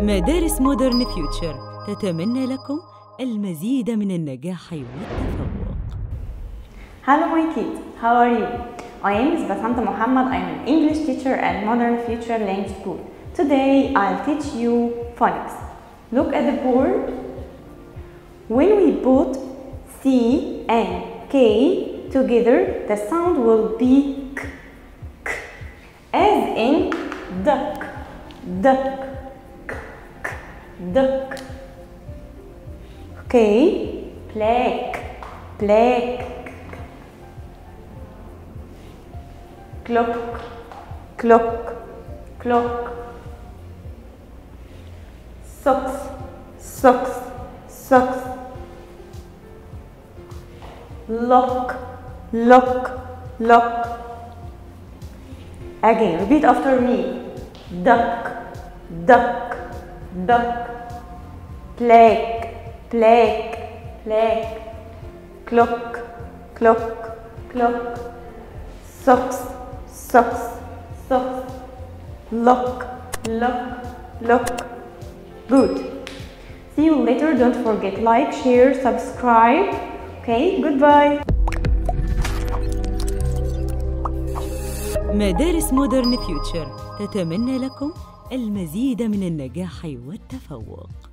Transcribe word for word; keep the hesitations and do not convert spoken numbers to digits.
مدارس مودرن فيوتشر تتمنى لكم المزيد من النجاح والتفوق. Hello my kids, how are you? I am Miss Basanta Muhammad. I am an English teacher at Modern Future Language School. Today I'll teach you phonics. Look at the board. When we put C and K together, the sound will be K, K, as in duck, duck, K, K, duck. Okay, black, black. Clock, clock, clock. Socks, socks, socks. Lock, lock, lock. Again, repeat after me. Duck, duck, duck. Black, black, black. Clock, clock, clock. Socks, socks, socks. Lock, lock, lock. Good. See you later. Don't forget like, share, subscribe. Okay, goodbye. مدارس مودرن فيوتشر تتمنى لكم المزيد من النجاح والتفوق.